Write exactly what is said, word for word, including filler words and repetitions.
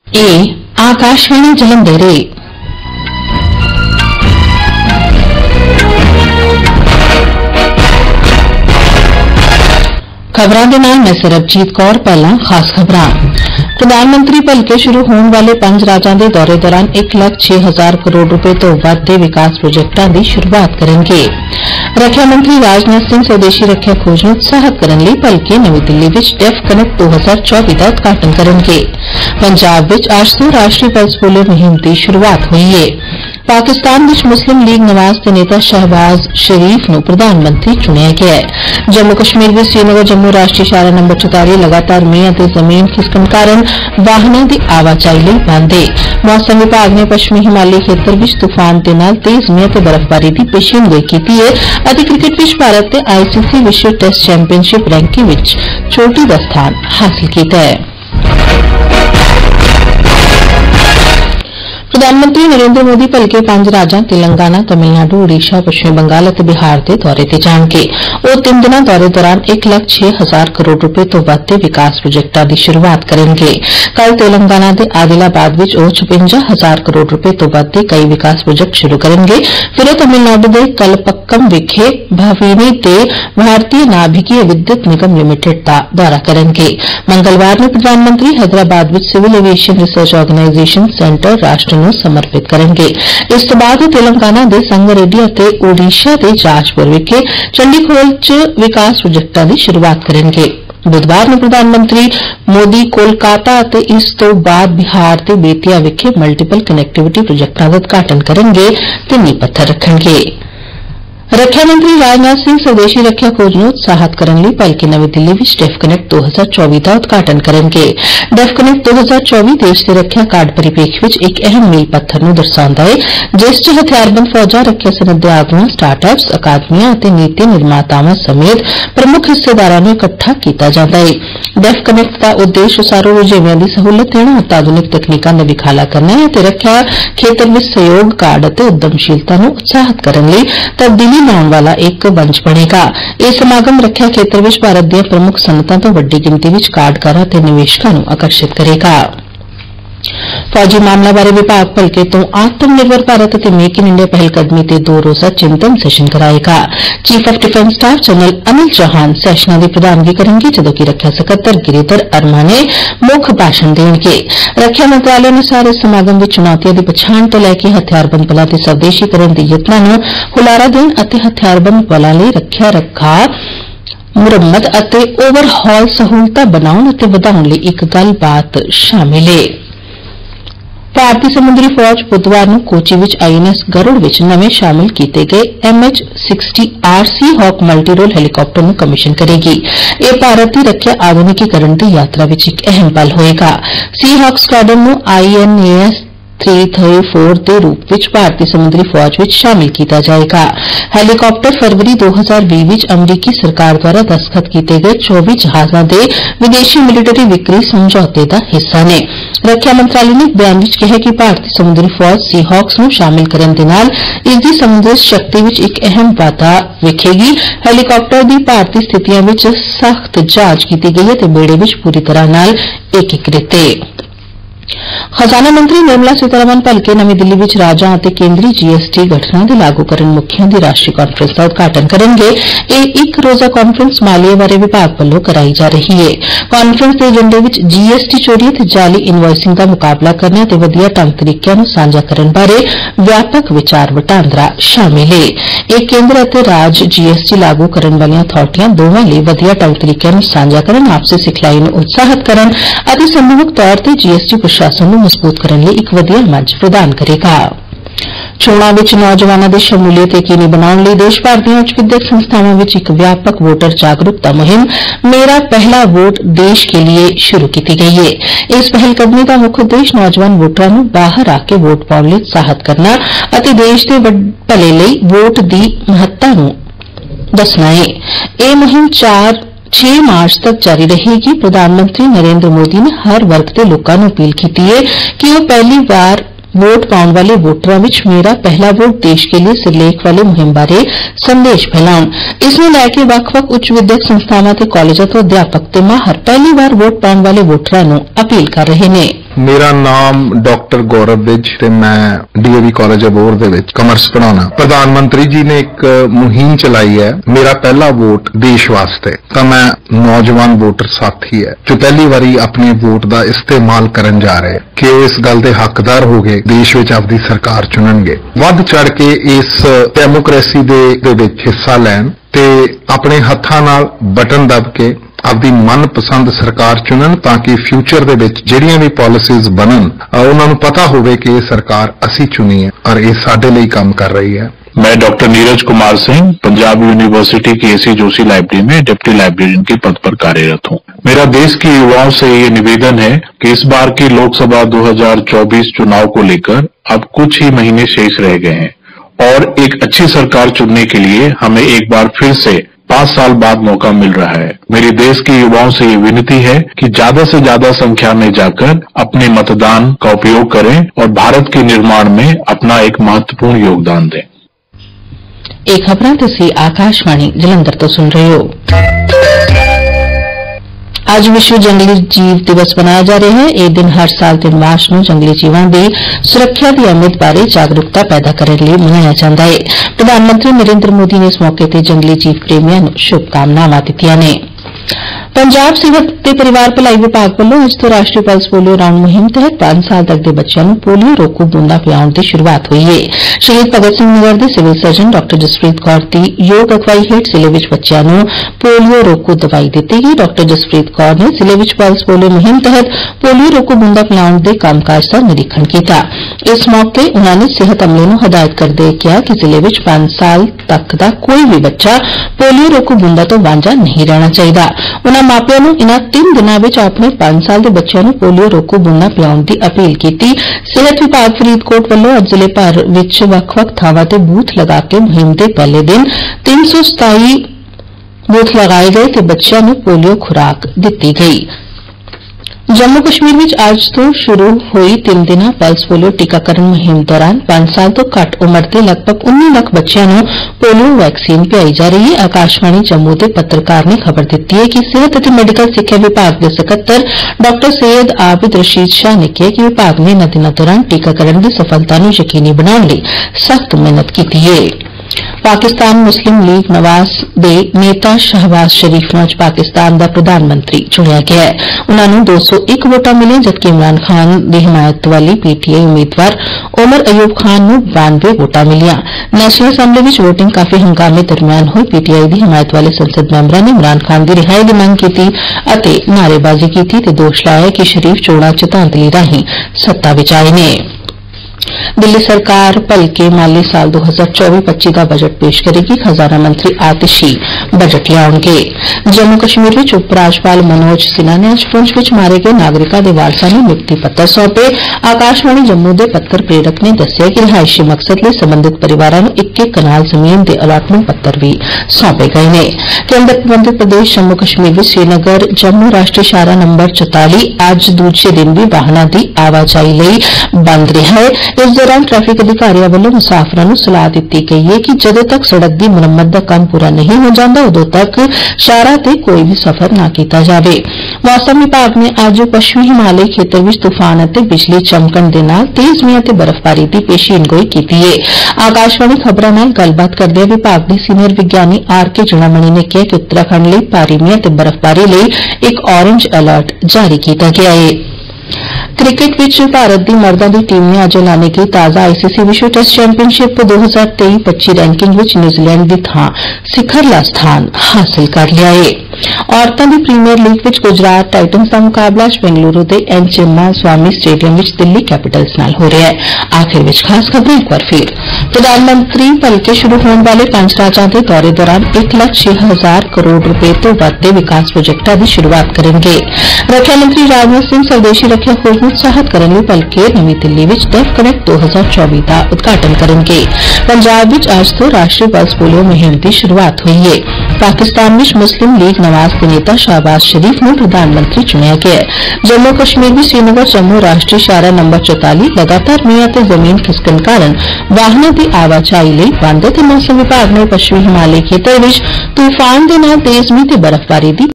ए आकाशवाणी जलंधर खबरां दे नाल मैं सरबजीत कौर। पहला खास खबरां। प्रधानमंत्री भलके शुरू होने वाले पंज राज्यां दे दौरे दौरान एक लाख छे हजार करोड़ रुपए तो वध दे विकास प्रोजेक्टां दी शुरुआत करनगे। रक्षा मंत्री राजनाथ सिंह स्वदेशी रक्षा खोज नूं उत्साहित करन लई भलके नवीं दिल्ली विच डेफ कनेक्ट दो हजार चौबी दा उद्घाटन करनगे। पंजाब विच अज तों राष्ट्रीय पल्स पोलियो मुहिम दी शुरुआत होई है। पाकिस्तान विच मुस्लिम लीग नवाज दे नेता शहबाज शरीफ नूं प्रधानमंत्री चुनिया गया है। जम्मू कश्मीर विच श्रीनगर जम्मू राष्ट्रीय शारा नंबर चौताली लगातार मींह अते जमीन खिसकण कारण वाहनां दी आवाजाही लई बंद है। मौसम विभाग ने पश्चिमी हिमालयी खेतर विच तूफान दे नाल तेज मींह अते बर्फबारी दी पेशीनगोई कीती है अते क्रिकेट विच भारत ने आईसीसी विश्व टेस्ट चैंपीयनशिप रैंकिंग विच चोटी दा स्थान हासिल कीता है। प्रधानमंत्री नरेंद्र मोदी भलके पंज राज्यां तेलंगाना, तमिलनाडु, ओडिशा, पश्चिमी बंगाल और बिहार के दौरे ते जाणगे। वह तीन दिनां दौरे दौरान एक लाख छे हजार करोड़ रुपए तो वध दे विकास प्रोजेक्टां की शुरुआत करेंगे। कल तेलंगाना के आदिलाबाद विच वह छप्पन हजार करोड़ रुपए तो वध दे कई विकास प्रोजेक्ट शुरू करेंगे। फिर तमिलनाडु के कलपक्कम विखे भावीनी ते भारतीय नाभिकीय विद्युत निगम लिमिटेड का दौरा करेंगे। मंगलवार ने प्रधानमंत्री हैदराबाद विच civil aviation research organisation centre राष्ट्र नूं समर्पित करेंगे। इस तो बाद तेलंगाना के संगारेड्डी और ओडिशा के जाजपुर विखे चंडीखोल च विकास प्रोजेक्टां की शुरुआत करेंगे। बुधवार में प्रधानमंत्री मोदी कोलकाता और इस तो बाद बिहार के बेतिया विखे मल्टीपल कनैक्टिविटी प्रोजेक्टां का उद्घाटन करेंगे ते नींह पत्थर रखेंगे। रक्षा मंत्री राजनाथ सिंह स्वदेशी रक्षा खोज नूं उत्साहित करन लई भलके नवीं दिल्ली विच डेफ कनेक्ट दो हजार चौबी का उद्घाटन करेंगे। डेफ कनेक्ट दो हजार चौबी देश के रक्षा कार्ड परिप्रेक्ष्य विच एक अहम मील पत्थर नूं दर्शाउंदा है जिस च हथियारबंद फौजां, रक्षा सनद दे आगुआं, स्टार्टअप्स, अकादमियां अते नीति निर्मातावां समेत प्रमुख हिस्सेदारां नूं इकट्ठा कीता जांदा है। डेफ कनेक्ट का उद्देश्य उसारू रुझेविआं दी सहूलत देना, अत्याधुनिक तकनीकां दा विखाला करना है ते रक्षा खेतर विच सहयोग कार्ड अते उद्यमशीलता नूं उत्साहित करन लई तब्दीली लाने वाला एक मंच बनेगा। यह समागम रक्षा खेत्र में भारत दी प्रमुख सनतां तो वड्डी गिनती में कार्डकारां ते निवेशकां नूं आकर्षित करेगा। फौजी मामला बारे विभाग भलके तो आत्मनिर्भर भारत और मेक इन इंडिया पहलकदमी ते दो रोजा चिंतन सेशन कराएगा। Chief of defence staff general Anil Chauhan सेशनां दी प्रधानगी करेंगे जदों कि रक्षा सकत्तर गिरीधर अरमाने मुख्य भाषण देंगे। रक्षा मंत्रालय अनुसार इस समागम विच चुनौतियां दी पछाण तो लैके हथियारबंद बलां दे स्वदेशीकरण दे यत्नां नूं हुलारा देण अते हथियारबंद बलां लई रक्षा रखा मुरम्मत अते ओवरहॉल सहूलतां बनाउण अते वधाउण लई एक गलबात शामिल है। भारतीय समुद्री फौज बुधवार नूं कोची विच आईएनएस गरुड़ विच नवें शामिल किए गए MH sixty R C hawk multi role helicopter नूं कमीशन करेगी। यह भारत की रक्षा आधुनिकीकरण की यात्रा विच एक अहम पल होएगा। सी हॉक स्क्वाड्रन नूं आईएनएस थ्री थ्री फोर के रूप में भारतीय समुद्री फौज में शामिल किया जाएगा। हैलीकॉप्टर फरवरी दो हजार बीस विच अमरीकी सरकार द्वारा दस्तखत किए गए चौबीस जहाज़ों के विदेशी मिलिटरी विक्री समझौते का हिस्सा ने। रक्षा मंत्रालय ने एक बयान में कहा कि भारतीय समुद्री फौज सी हॉक्स नूं शामिल करने के नाल इसकी समुद्री शक्ति में एक अहम वाधा वेखेगी। हैलीकॉप्टर की भारतीय स्थितियों में सख्त जांच की गई है तो बेड़े में पूरी तरह नाल एकीकृत है। खजाना मंत्री निर्मला सीतारमण भलके नवीं दिल्ली विच राज्यां अते केंद्रीय जीएसटी गठनां दे लागूकरण मुखियां दी राष्ट्रीय कांफ्रेंस का उद्घाटन करेंगे। यह एक रोजा कांफ्रेंस मालीए बारे विभाग वालों कराई जा रही है। कांफ्रेंस के एजेंडे विच जीएसटी चोरी ते जाली इनवॉइसिंग का मुकाबला करने ते वधिया ढंग तरीकिਆਂ ਨੂੰ ਸਾਂਝਾ ਕਰਨ बारे व्यापक विचार वटांदरा शामिल है। यह केंद्र अते राज जीएसटी लागू करने वाली अथॉरिटियां दोवां लई वधिया ढंग तरीकिਆਂ ਨੂੰ ਸਾਂਝਾ ਕਰਨ, आपसी सिखलाई ਨੂੰ उत्साहित ਕਰਨ अते समूहक तौर ते जीएसटी प्रशासन ਨੂੰ मजबूत करने लिए एक वधिया मंच प्रदान करेगा। चोणां विच नौजवानां दी शमूलीयत यकीनी बनाउण लई देश भर दीआं उच्च विद्यक संस्थावां विच एक व्यापक वोटर जागरूकता मुहिम मेरा पहला वोट देश के लिए शुरू की गई है। इस पहलकदमी का मुख्य उद्देश्य नौजवान वोटरां नूं बाहर आके वोट पाउण लई उत्साहित करना अते देश दे भले लई वोट दी महत्ता नूं दसना है। यह मुहिम चार छह मार्च तक जारी रहेगी। प्रधानमंत्री नरेंद्र मोदी ने हर वर्ग के लोगों को अपील की है कि वह पहली बार वोट पाने वाले वोटरों विच मेरा पहला वोट देश के लिए सिरलेख वाले मुहिम बारे संदेश फैलाउण। इसनूं लैके वख-वख उच्च विद्यक संस्थावां ते कॉलेजां तो अध्यापक ते माहर पहली बार वोट पाने वाले वोटरां नूं अपील कर रहे हैं। ਮੇਰਾ ਨਾਮ ਡਾਕਟਰ ਗੌਰਵ ਵਿਜ ਤੇ ਮੈਂ ਡੀਏਵੀ ਕਾਲਜ ਅਬੋਹਰ ਦੇ ਵਿੱਚ ਕਮਰਸ ਪੜਾਉਣਾ। ਪ੍ਰਧਾਨ ਮੰਤਰੀ ਜੀ ਨੇ ਇੱਕ ਮੁਹਿੰਮ ਚਲਾਈ ਹੈ, ਮੇਰਾ ਪਹਿਲਾ ਵੋਟ ਦੇਸ਼ ਵਾਸਤੇ। ਤਾਂ ਮੈਂ ਨੌਜਵਾਨ ਵੋਟਰ ਸਾਥੀ ਹੈ ਜੋ ਪਹਿਲੀ ਵਾਰੀ ਆਪਣੇ ਵੋਟ ਦਾ ਇਸਤੇਮਾਲ ਕਰਨ ਜਾ ਰਹੇ ਕਿ ਉਹ ਇਸ ਗੱਲ ਦੇ ਹੱਕਦਾਰ ਹੋ ਗਏ, ਦੇਸ਼ ਵਿੱਚ ਆਪਦੀ ਸਰਕਾਰ ਚੁਣਨਗੇ। ਵੱਧ ਚੜ ਕੇ ਇਸ ਡੈਮੋਕ੍ਰੇਸੀ ਦੇ ਦੇ ਵਿੱਚ ਹਿੱਸਾ ਲੈਣ ਤੇ ਆਪਣੇ ਹੱਥਾਂ ਨਾਲ ਬਟਨ ਦਬ ਕੇ ਆਪਦੀ ਮਨਪਸੰਦ ਸਰਕਾਰ ਚੁਣਨ, ਤਾਂ ਕਿ ਫਿਊਚਰ ਦੇ ਵਿੱਚ ਜਿਹੜੀਆਂ ਵੀ ਪਾਲਿਸੀਜ਼ ਬਣਨ ਉਹਨਾਂ ਨੂੰ ਪਤਾ ਹੋਵੇ ਕਿ ਇਹ ਸਰਕਾਰ ਅਸੀਂ ਚੁਣੀ ਹੈ ਔਰ ਇਹ ਸਾਡੇ ਲਈ ਕੰਮ ਕਰ ਰਹੀ है। मैं डॉक्टर नीरज कुमार सिंह पंजाब यूनिवर्सिटी के एसी जोशी लाइब्रेरी में डिप्टी लाइब्रेरियन के पद पर कार्यरत हूँ। मेरा देश के युवाओं से ये निवेदन है कि इस बार की लोकसभा दो हज़ार चौबीस चुनाव को लेकर अब कुछ ही महीने शेष रह गए हैं और एक अच्छी सरकार चुनने के लिए हमें एक बार फिर से पांच साल बाद मौका मिल रहा है। मेरी देश के युवाओं से ये विनती है कि ज्यादा से ज्यादा संख्या में जाकर अपने मतदान का उपयोग करें और भारत के निर्माण में अपना एक महत्वपूर्ण योगदान दें। ਇਹ ਖਬਰਾਂ ਤੁਸੀਂ ਆਕਾਸ਼ਵਾਣੀ ਜਲੰਧਰ ਤੋਂ ਸੁਣ ਰਹੇ ਹੋ। ਅੱਜ ਵਿਸ਼ਵ ਜੰਗਲੀ ਜੀਵ ਦਿਵਸ ਮਨਾਇਆ ਜਾ ਰਿਹਾ ਹੈ। ਇਹ ਦਿਨ ਹਰ ਸਾਲ ਤਿੰਨ ਮਾਰਚ ਨੂੰ ਜੰਗਲੀ ਜੀਵਾਂ ਦੀ ਸੁਰੱਖਿਆ ਦੀ ਅਹਿਮੀਅਤ ਬਾਰੇ ਜਾਗਰੂਕਤਾ ਪੈਦਾ ਕਰਨ ਲਈ ਮਨਾਇਆ ਜਾਂਦਾ ਹੈ। ਪ੍ਰਧਾਨ ਮੰਤਰੀ ਨਰਿੰਦਰ ਮੋਦੀ ਨੇ ਇਸ ਮੌਕੇ ਤੇ ਜੰਗਲੀ ਜੀਵ ਪ੍ਰੇਮੀਆਂ ਨੂੰ ਸ਼ੁਭਕਾਮਨਾਵਾਂ ਦਿੱਤੀਆਂ ਨੇ। ਪੰਜਾਬ ਸਿਹਤ ਤੇ ਪਰਿਵਾਰ ਭਲਾਈ ਵਿਭਾਗ ਵੱਲੋਂ ਅੱਜ ਤੋਂ ਰਾਸ਼ਟਰੀ ਪਲਸ ਪੋਲੀਓ ਰਾਉਂਡ ਮੁਹਿੰਮ ਤਹਿਤ ਪੰਜ ਸਾਲ ਤੱਕ ਦੇ ਬੱਚਿਆਂ ਨੂੰ ਪੋਲੀਓ ਰੋਕੂ ਬੂੰਦਾਂ ਪਿਆਉਣ ਦੀ ਸ਼ੁਰੂਆਤ ਹੋਈ ਹੈ। ਸ਼ਹੀਦ ਭਗਤ ਸਿੰਘ ਨਗਰ ਦੇ civil surgeon doctor Jaspreet Kaur ਦੀ ਯੋਗ ਅਗਵਾਈ ਹੇਠ ਜ਼ਿਲ੍ਹੇ ਵਿੱਚ ਬੱਚਿਆਂ ਨੂੰ ਪੋਲੀਓ ਰੋਕੂ ਦਵਾਈ ਦਿੱਤੀ ਗਈ। ਡਾਕਟਰ ਜਸਪ੍ਰੀਤ ਕੌਰ ਨੇ ਜ਼ਿਲ੍ਹੇ ਵਿੱਚ ਪਲਸ ਪੋਲੀਓ ਮੁਹਿੰਮ ਤਹਿਤ ਪੋਲੀਓ ਰੋਕੂ ਬੂੰਦਾਂ ਪਿਲਾਉਣ ਦੇ ਕੰਮਕਾਜ ਦਾ ਨਿਰੀਖਣ ਕੀਤਾ। ਇਸ ਮੌਕੇ ਉਨ੍ਹਾਂ ਨੇ ਸਿਹਤ ਅਮਲੇ ਨੂੰ ਹਦਾਇਤ ਕਰਦੇ ਕਿਹਾ ਕਿ ਜ਼ਿਲ੍ਹੇ ਵਿੱਚ ਪੰਜ ਸਾਲ ਤੱਕ ਦਾ ਕੋਈ ਵੀ ਬੱਚਾ ਪੋਲੀਓ ਰੋਕੂ ਬੂੰਦਾਂ ਤੋਂ ਵਾਂਝਾ ਨਹੀਂ ਰਹਿਣਾ ਚਾਹੀਦਾ। ਉਨ੍ਹਾਂ ਮਾਪਿਆਂ ਨੂੰ ਇਨ੍ਹਾਂ ਤਿੰਨ ਦਿਨਾਂ ਵਿੱਚ ਆਪਣੇ ਪੰਜ ਸਾਲ ਦੇ ਬੱਚਿਆਂ ਨੂੰ ਪੋਲੀਓ ਰੋਕੂ ਬੂੰਦਾਂ ਪਿਲਾਉਣ ਦੀ ਅਪੀਲ ਕੀਤੀ। ਸਿਹਤ ਵਿਭਾਗ ਫਰੀਦਕੋਟ ਵੱਲੋਂ ਅੱਜ ਜ਼ਿਲ੍ਹੇ ਭਰ ਵਿੱਚ ਵੱਖ-ਵੱਖ ਥਾਵਾਂ ਤੇ ਬੂਥ ਲਗਾ ਕੇ ਮੁਹਿੰਮ ਦੇ ਪਹਿਲੇ ਦਿਨ ਤਿੰਨ ਸੌ ਸਤਾਈ ਬੂਥ ਲਗਾਏ ਗਏ ਤੇ ਬੱਚਿਆਂ ਨੂੰ ਪੋਲੀਓ ਖੁਰਾਕ ਦਿੱਤੀ ਗਈ। ਜੰਮੂ ਕਸ਼ਮੀਰ ਵਿੱਚ ਅੱਜ ਤੋਂ ਸ਼ੁਰੂ ਹੋਈ ਤਿੰਨ ਦਿਨਾਂ ਪਲਸ ਪੋਲੀਓ ਟੀਕਾਕਰਨ ਮੁਹਿੰਮ ਦੌਰਾਨ ਪੰਜ ਸਾਲ ਤੋਂ ਘੱਟ ਉਮਰ ਦੇ ਲਗਭਗ ਉੱਨੀ ਲੱਖ ਬੱਚਿਆਂ ਨੂੰ ਪੋਲੀਓ ਵੈਕਸੀਨ ਪਿਆਈ ਜਾ ਰਹੀ ਹੈ। ਆਕਾਸ਼ਵਾਣੀ ਜੰਮੂ ਦੇ ਪੱਤਰਕਾਰ ਨੇ ਖਬਰ ਦਿੱਤੀ ਹੈ ਕਿ ਸਿਹਤ ਅਤੇ ਮੈਡੀਕਲ ਸਿੱਖਿਆ ਵਿਭਾਗ ਦੇ ਸਕੱਤਰ ਡਾਕਟਰ ਸੈਯਦ ਆਬਿਦ ਰਸ਼ੀਦ ਸ਼ਾਹ ਨੇ ਕਿਹਾ ਕਿ ਵਿਭਾਗ ਨੇ ਇਨ੍ਹਾਂ ਦਿਨਾਂ ਦੌਰਾਨ ਟੀਕਾਕਰਨ ਦੀ ਸਫਲਤਾ ਨੂੰ ਯਕੀਨੀ ਬਣਾਉਣ ਲਈ ਸਖਤ ਮਿਹਨਤ ਕੀਤੀ ਹੈ। ਪਾਕਿਸਤਾਨ ਮੁਸਲਿਮ ਲੀਗ ਨਵਾਜ਼ ਦੇ ਨੇਤਾ ਸ਼ਹਬਾਜ਼ ਸ਼ਰੀਫ ਨੂੰ ਅੱਜ ਪਾਕਿਸਤਾਨ ਦਾ ਪ੍ਰਧਾਨ ਮੰਤਰੀ ਚੁਣਿਆ ਗਿਆ ਹੈ। ਉਨ੍ਹਾਂ ਨੂੰ ਦੋ ਸੌ ਇੱਕ ਵੋਟਾਂ ਮਿਲੇ, ਜਦਕਿ ਇਮਰਾਨ ਖਾਨ ਦੀ ਹਮਾਇਤ ਵਾਲੀ ਪੀਟੀਆਈ ਉਮੀਦਵਾਰ ਉਮਰ ਅਯੂਬ ਖਾਨ ਨੂੰ ਬਾਨਵੇਂ ਵੋਟਾਂ ਮਿਲੀਆਂ। ਨੈਸ਼ਨਲ ਅਸੈਂਬਲੀ ਵਿੱਚ ਵੋਟਿੰਗ ਕਾਫੀ ਹੰਗਾਮੇ ਦਰਮਿਆਨ ਹੋਈ। ਪੀਟੀਆਈ ਦੀ ਹਮਾਇਤ ਵਾਲੇ ਸੰਸਦ ਮੈਂਬਰਾਂ ਨੇ ਇਮਰਾਨ ਖਾਨ ਦੀ ਰਿਹਾਈ ਦੀ ਮੰਗ ਕੀਤੀ ਅਤੇ ਨਾਅਰੇਬਾਜ਼ੀ ਕੀਤੀ ਤੇ ਦੋਸ਼ ਲਾਇਆ ਕਿ ਸ਼ਰੀਫ ਚੋਣਾਂ ਚ ਧਾਂਦਲੀ ਰਾਹੀਂ ਸੱਤਾ ਵਿੱਚ ਆਏ ਨੇ। ਦਿੱਲੀ ਸਰਕਾਰ ਭਲਕੇ ਮਾਲੀ ਸਾਲ ਦੋ ਹਜ਼ਾਰ ਚੌਵੀ ਪੱਚੀ ਦਾ ਬਜਟ ਪੇਸ਼ ਕਰੇਗੀ। ਖਜ਼ਾਨਾ ਮੰਤਰੀ ਆਤਿਸ਼ੀ ਬਜਟ ਲਿਆਉਣਗੇ। ਜੰਮੂ ਕਸ਼ਮੀਰ ਵਿੱਚ ਉਪ ਰਾਜਪਾਲ ਮਨੋਜ ਸਿਨਹਾ ਨੇ ਅੱਜ ਪੁੰਛ ਵਿੱਚ ਮਾਰੇ ਗਏ ਨਾਗਰਿਕਾਂ ਦੇ ਵਾਰਸਾਂ ਨੂੰ ਨਿਯੁਕਤੀ ਪੱਤਰ ਸੌਂਪੇ। ਆਕਾਸ਼ਵਾਣੀ ਜੰਮੂ ਦੇ ਪੱਤਰ ਪ੍ਰੇਰਕ ਨੇ ਦੱਸਿਆ ਕਿ ਰਿਹਾਇਸ਼ੀ ਮਕਸਦ ਲਈ ਸੰਬੰਧਿਤ ਪਰਿਵਾਰਾਂ ਨੂੰ ਇੱਕ ਇੱਕ ਕਨਾਲ ਜ਼ਮੀਨ ਦੇ ਅਲਾਟਮੈਂਟ ਪੱਤਰ ਵੀ ਸੌਂਪੇ ਗਏ ਨੇ। ਕੇਂਦਰ ਪ੍ਰਬੰਧਿਤ ਪ੍ਰਦੇਸ਼ ਜੰਮੂ ਕਸ਼ਮੀਰ ਵਿੱਚ ਸ੍ਰੀਨਗਰ ਜੰਮੂ ਰਾਸ਼ਟਰੀ ਸ਼ਾਹਰਾਹ ਨੰਬਰ ਚੁਤਾਲੀ ਅੱਜ ਦੂਜੇ ਦਿਨ ਵੀ ਵਾਹਨਾਂ ਦੀ ਆਵਾਜਾਈ ਲਈ ਬੰਦ ਰਿਹਾ ਹੈ। ਇਸ ਦੌਰਾਨ ਟ੍ਰੈਫਿਕ ਅਧਿਕਾਰੀਆਂ ਵੱਲੋਂ ਮੁਸਾਫਰਾਂ ਨੂੰ ਸਲਾਹ ਦਿੱਤੀ ਗਈ ਹੈ ਕਿ ਜਦੋਂ ਤੱਕ ਸੜਕ ਦੀ ਮੁਰੰਮਤ ਦਾ ਕੰਮ ਪੂਰਾ ਨਹੀਂ ਹੋ ਜਾਂਦਾ ਉਦੋਂ ਤੱਕ ਸ਼ਾਹਰਾਹ ਤੇ ਕੋਈ ਵੀ ਸਫ਼ਰ ਨਾ ਕੀਤਾ ਜਾਵੇ। ਮੌਸਮ ਵਿਭਾਗ ਨੇ ਅੱਜ ਪੱਛਮੀ ਹਿਮਾਲਯੀ ਖੇਤਰ ਵਿੱਚ ਤੂਫਾਨ ਅਤੇ ਬਿਜਲੀ ਚਮਕਣ ਦੇ ਨਾਲ ਤੇਜ਼ ਮੀਂਹ ਅਤੇ ਬਰਫ਼ਬਾਰੀ ਦੀ ਪੇਸ਼ੀਨਗੋਈ ਕੀਤੀ ਹੈ। ਆਕਾਸ਼ਵਾਣੀ ਖਬਰਾਂ ਨਾਲ ਗੱਲਬਾਤ ਕਰਦਿਆਂ ਵਿਭਾਗ ਦੇ ਸੀਨੀਅਰ ਵਿਗਿਆਨੀ ਆਰ ਕੇ ਜੁਣਾਮਣੀ ਨੇ ਕਿਹਾ ਕਿ ਉੱਤਰਾਖੰਡ ਲਈ ਭਾਰੀ ਮੀਂਹ ਅਤੇ ਬਰਫ਼ਬਾਰੀ ਲਈ ਇੱਕ ਔਰੇਂਜ ਅਲਰਟ ਜਾਰੀ ਕੀਤਾ ਗਿਆ ਹੈ। ਕ੍ਰਿਕਟ ਵਿੱਚ ਭਾਰਤ ਦੀ ਮਰਦਾਂ ਦੀ ਟੀਮ ਨੇ ਅੱਜ ਐਲਾਨੇ ਗਈ ਤਾਜ਼ਾ ਆਈਸੀਸੀ ਵਿਸ਼ਵ ਟੈਸਟ ਚੈਂਪੀਅਨਸ਼ਿਪ ਦੋ ਹਜ਼ਾਰ ਤੇਈ ਪੱਚੀ ਰੈਂਕਿੰਗ ਵਿੱਚ ਨਿਊਜ਼ੀਲੈਂਡ ਦੀ ਥਾਂ ਸਿਖਰਲਾ ਸਥਾਨ ਹਾਸਲ ਕਰ ਲਿਆ ਹੈ। ਔਰਤਾਂ ਦੀ ਪ੍ਰੀਮੀਅਰ ਲੀਗ ਵਿੱਚ ਗੁਜਰਾਤ ਟਾਈਟਨਸ ਦਾ ਮੁਕਾਬਲਾ ਅੱਜ ਬੈਂਗਲੁਰੂ ਦੇ ਐਨ ਚਿੰਨਾ ਸਵਾਮੀ ਸਟੇਡੀਅਮ ਵਿੱਚ ਦਿੱਲੀ ਕੈਪੀਟਲਸ ਨਾਲ ਹੋ ਰਿਹਾ ਹੈ। ਆਖਿਰ ਵਿੱਚ ਖਾਸ ਖਬਰਾਂ ਇੱਕ ਵਾਰ ਫਿਰ। ਪ੍ਰਧਾਨ ਮੰਤਰੀ ਭਲਕੇ ਸ਼ੁਰੂ ਹੋਣ ਵਾਲੇ ਪੰਜ ਰਾਜਾਂ ਦੇ ਦੌਰੇ ਦੌਰਾਨ ਇੱਕ ਲੱਖ ਛੇ ਹਜ਼ਾਰ ਕਰੋੜ ਰੁਪਏ ਤੋਂ ਵੱਧ ਦੇ ਵਿਕਾਸ ਪ੍ਰੋਜੈਕਟਾਂ ਦੀ ਸ਼ੁਰੂਆਤ ਕਰਨਗੇ। ਰੱਖਿਆ ਮੰਤਰੀ ਰਾਜਨਾਥ ਸਿੰਘ ਸਵਦੇਸ਼ੀ ਰੱਖਿਆ ਖੋਜ ਨੂੰ ਉਤਸ਼ਾਹਿਤ ਕਰਨ ਲਈ ਭਲਕੇ ਨਵੀਂ ਦਿੱਲੀ ਵਿੱਚ ਡੈਫ ਕਨੈਕਟ ਦੋ ਹਜ਼ਾਰ ਚੌਵੀ ਦਾ ਉਦਘਾਟਨ ਕਰਨਗੇ। ਪੰਜਾਬ ਵਿੱਚ ਅੱਜ ਤੋਂ ਰਾਸ਼ਟਰੀ ਪਲਸ ਪੋਲੀਓ ਮੁਹਿੰਮ ਦੀ ਸ਼ੁਰੂਆਤ ਹੋਈ ਹੈ। ਪਾਕਿਸਤਾਨ ਵਿੱਚ ਮੁਸਲਿਮ ਲੀਗ ਨਵਾਜ਼ ਦੇ ਨੇਤਾ ਸ਼ਹਬਾਜ਼ ਸ਼ਰੀਫ ਨੂੰ ਪ੍ਰਧਾਨ ਮੰਤਰੀ ਚੁਣਿਆ ਗਿਆ ਹੈ। ਜੰਮੂ ਕਸ਼ਮੀਰ ਵਿੱਚ ਸ੍ਰੀਨਗਰ ਜੰਮੂ ਰਾਸ਼ਟਰੀ ਸ਼ਾਹਰਾਹ ਨੰਬਰ ਚੁਤਾਲੀ ਲਗਾਤਾਰ ਮੀਂਹ ਅਤੇ ਜ਼ਮੀਨ ਖਿਸਕਣ ਕਾਰਨ ਵਾਹਨਾਂ ਦੀ ਆਵਾਜਾਈ ਲਈ ਬੰਦ ਹੈ ਤੇ ਮੌਸਮ ਵਿਭਾਗ ਨੇ ਪੱਛਮੀ ਹਿਮਾਲਯੀ ਖੇਤਰ ਵਿੱਚ ਤੂਫਾਨ ਦੇ ਨਾਲ ਤੇਜ਼ ਮੀਂਹ ਤੇ ਬਰਫ਼ਬਾਰੀ ਦੀ